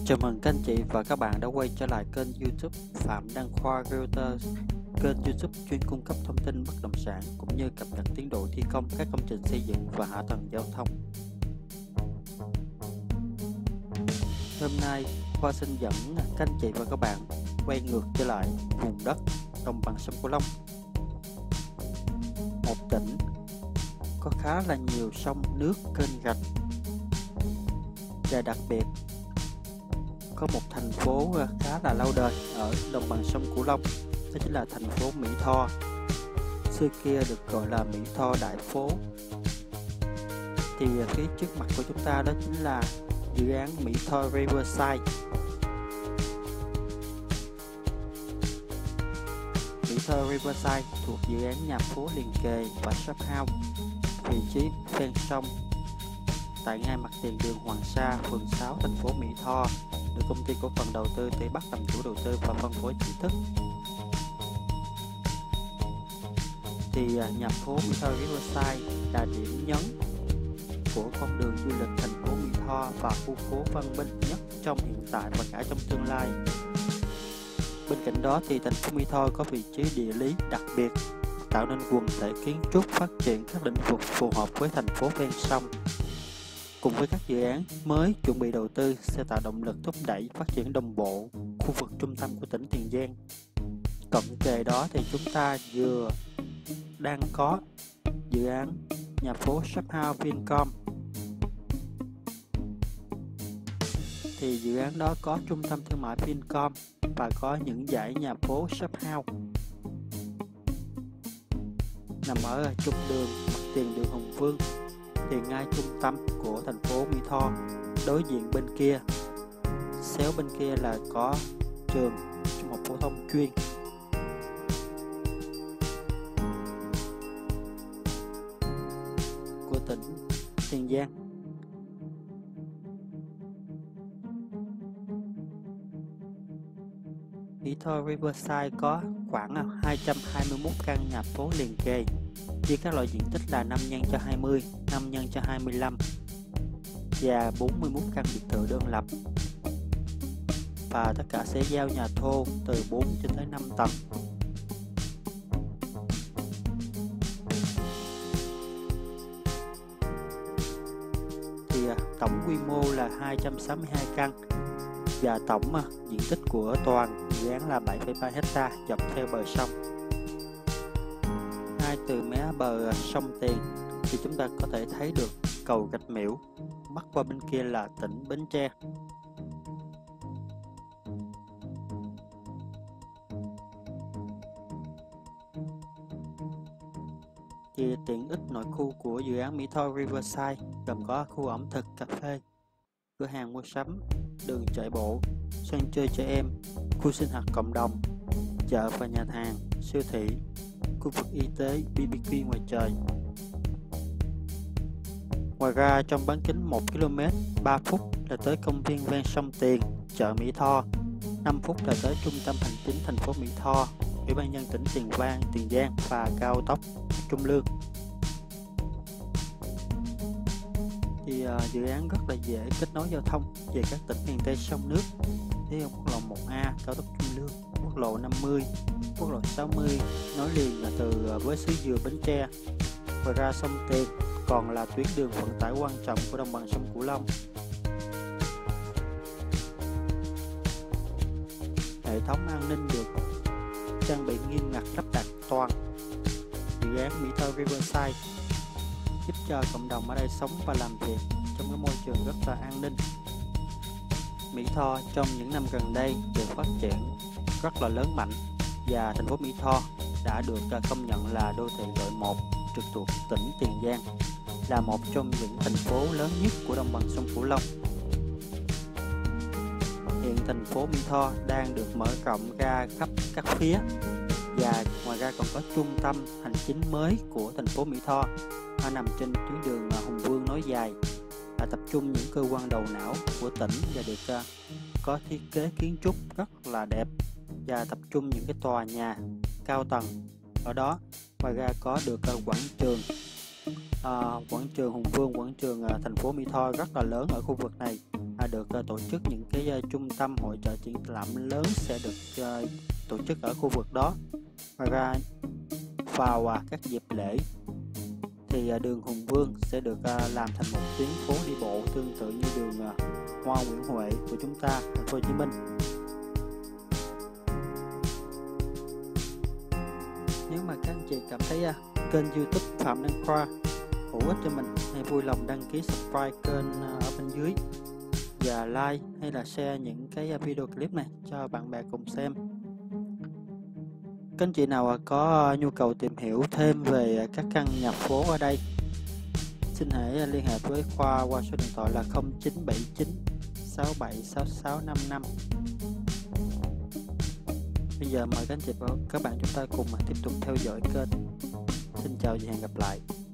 Chào mừng các anh chị và các bạn đã quay trở lại kênh YouTube Phạm Đăng Khoa Realtor, kênh YouTube chuyên cung cấp thông tin bất động sản cũng như cập nhật tiến độ thi công các công trình xây dựng và hạ tầng giao thông. Hôm nay, Khoa xin dẫn các anh chị và các bạn quay ngược trở lại vùng đất đồng bằng sông Cửu Long, một tỉnh có khá là nhiều sông nước, kênh rạch, và đặc biệt có một thành phố khá là lâu đời ở đồng bằng sông Cửu Long, đó chính là thành phố Mỹ Tho, xưa kia được gọi là Mỹ Tho Đại Phố. Thì phía trước mặt của chúng ta đó chính là dự án Mỹ Tho Riverside. Mỹ Tho Riverside thuộc dự án nhà phố liền kề và shop house, vị trí ven sông tại ngay mặt tiền đường Hoàng Sa, phường 6, thành phố Mỹ Tho, được công ty cổ phần đầu tư Tây Bắc làm chủ đầu tư và phân phối chính thức. Thì nhà phố Mỹ Tho Riverside là điểm nhấn của con đường du lịch thành phố Mỹ Tho và khu phố văn minh nhất trong hiện tại và cả trong tương lai. Bên cạnh đó thì thành phố Mỹ Tho có vị trí địa lý đặc biệt, tạo nên quần thể kiến trúc phát triển các lĩnh vực phù hợp với thành phố ven sông. Cùng với các dự án mới chuẩn bị đầu tư sẽ tạo động lực thúc đẩy phát triển đồng bộ khu vực trung tâm của tỉnh Tiền Giang. Cận kề đó thì chúng ta vừa đang có dự án nhà phố Shop House Vincom. Thì dự án đó có trung tâm thương mại Vincom và có những dãy nhà phố Shop House nằm ở trung đường mặt tiền đường Hùng Vương, thì ngay trung tâm của thành phố Mỹ Tho. Đối diện bên kia, xéo bên kia là có trường trung học phổ thông chuyên. Của tỉnh Tiền Giang. Mỹ Tho Riverside có khoảng 221 căn nhà phố liền kề, với các loại diện tích là 5x20, 5x25 và 41 căn biệt thự đơn lập, và tất cả sẽ giao nhà thô từ 4 cho tới 5 tầng. Thì tổng quy mô là 262 căn và tổng diện tích của toàn dự án là 7,3 hectare dọc theo bờ sông. Ngay từ mé bờ sông Tiền thì chúng ta có thể thấy được cầu Gạch Miễu, bắc qua bên kia là tỉnh Bến Tre. Thì tiện ích nội khu của dự án Mỹ Tho Riverside gồm có khu ẩm thực, cà phê, cửa hàng mua sắm, đường chạy bộ, sân chơi trẻ em, khu sinh hoạt cộng đồng, chợ và nhà hàng, siêu thị, khu vực y tế, BBQ ngoài trời. Ngoài ra, trong bán kính 1 km 3 phút là tới công viên ven sông Tiền, chợ Mỹ Tho, 5 phút là tới trung tâm hành chính thành phố Mỹ Tho, Ủy ban nhân tỉnh Tiền Giang và cao tốc Trung Lương. Thì dự án rất là dễ kết nối giao thông về các tỉnh miền Tây sông nước, như quốc lộ 1A, cao tốc Trung Lương, quốc lộ 50, quốc lộ 60 nối liền là từ với xứ Dừa, Bến Tre. Ngoài ra sông Tiền còn là tuyến đường vận tải quan trọng của đồng bằng sông Cửu Long. Hệ thống an ninh được trang bị nghiêm ngặt lắp đặt toàn. Dự án Mỹ Tho Riverside giúp cho cộng đồng ở đây sống và làm việc trong cái môi trường rất là an ninh. Mỹ Tho trong những năm gần đây được phát triển rất là lớn mạnh, và thành phố Mỹ Tho đã được công nhận là đô thị loại 1 trực thuộc tỉnh Tiền Giang, là một trong những thành phố lớn nhất của đồng bằng sông Cửu Long. Hiện thành phố Mỹ Tho đang được mở rộng ra khắp các phía, và ngoài ra còn có trung tâm hành chính mới của thành phố Mỹ Tho nằm trên tuyến đường Hùng Vương nối dài, tập trung những cơ quan đầu não của tỉnh và được có thiết kế kiến trúc rất là đẹp, và tập trung những cái tòa nhà cao tầng ở đó. Ngoài ra có được quảng trường Hùng Vương, quảng trường thành phố Mỹ Tho rất là lớn ở khu vực này, được tổ chức những cái trung tâm hội chợ triển lãm lớn sẽ được tổ chức ở khu vực đó. Ngoài ra vào các dịp lễ thì đường Hùng Vương sẽ được làm thành một tuyến phố đi bộ tương tự như đường Hoa Nguyễn Huệ của chúng ta, thành phố Hồ Chí Minh. Nếu mà các anh chị cảm thấy kênh YouTube Phạm Đăng Khoa hữu ích cho mình, hãy vui lòng đăng ký subscribe kênh ở bên dưới và like hay là share những cái video clip này cho bạn bè cùng xem. Các anh chị nào có nhu cầu tìm hiểu thêm về các căn nhà phố ở đây, xin hãy liên hệ với Khoa qua số điện thoại là 0979 676655. Bây giờ mời các anh chị và các bạn chúng ta cùng tiếp tục theo dõi kênh. Xin chào và hẹn gặp lại.